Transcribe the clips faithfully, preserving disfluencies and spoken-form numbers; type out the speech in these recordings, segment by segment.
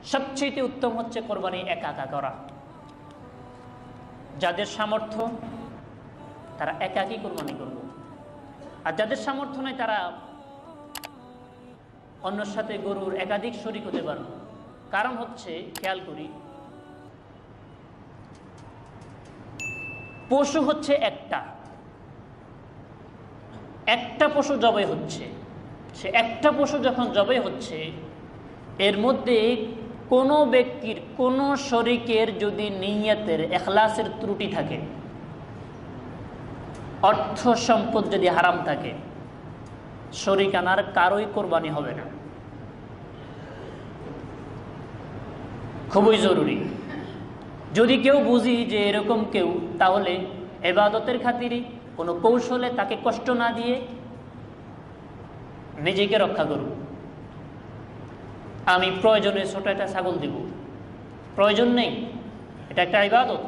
সবচেয়ে উত্তম হচ্ছে কোরবানি একা একা করা। যাদের সামর্থ্য তারা একাকী কোরবানি করবে, আর যাদের সামর্থ্য নেই তারা অন্যের সাথে গরুর একাধিক শরীক হতে পারবে। কারণ হচ্ছে, খেয়াল করি, পশু হচ্ছে একটা একটা পশু জবাই হচ্ছে। সে একটা পশু যখন জবাই হচ্ছে, এর মধ্যে কোনো ব্যক্তির কোনো শরীকের যদি নিয়তের ইখলাসের ত্রুটি থাকে, অর্থ সম্পদ যদি হারাম থাকে, শরীক আনার কারোই কোরবানি হবে না। খুবই জরুরি। যদি কেউ বুঝি যে এরকম কেউ, তাহলে ইবাদতের খাতিরে কোনো কৌশলে তাকে কষ্ট না দিয়ে নিজেকে রক্ষা করব। আমি প্রয়োজনে ছোট একটা ছাগল দিব, প্রয়োজন নেই, এটা একটা ইবাদত।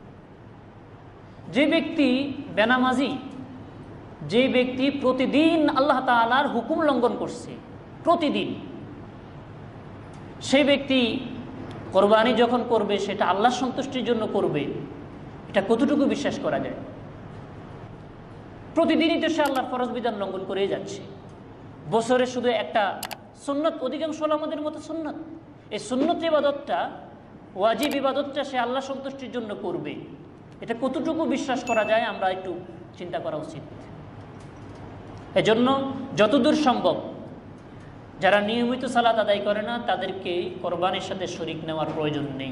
যে ব্যক্তি বেনামাজি, যে ব্যক্তি প্রতিদিন আল্লাহ তাআলার হুকুম লঙ্ঘন করছে প্রতিদিন, সেই ব্যক্তি কোরবানি যখন করবে সেটা আল্লাহ সন্তুষ্টির জন্য করবে, এটা কতটুকু বিশ্বাস করা যায়? প্রতিদিনই তো সে আল্লাহর ফরজ বিধান লঙ্ঘন করেই যাচ্ছে। বছরে শুধু একটা সুন্নত, অধিকাংশ আমাদের মতো সুন্নত, এই সুন্নত ইবাদতটা, ওয়াজিব ইবাদতটা সে আল্লাহ সন্তুষ্টির জন্য করবে, এটা কতটুকু বিশ্বাস করা যায় আমরা একটু চিন্তা করা উচিত। এজন্য যতদূর সম্ভব যারা নিয়মিত সালাত আদায় করে না তাদেরকে কোরবানির সাথে শরীক নেওয়ার প্রয়োজন নেই।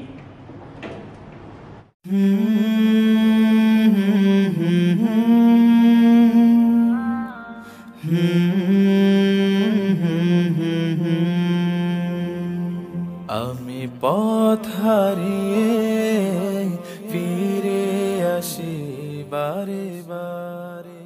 আমি পথ হারিয়ে ফিরে আসি বারে বারে।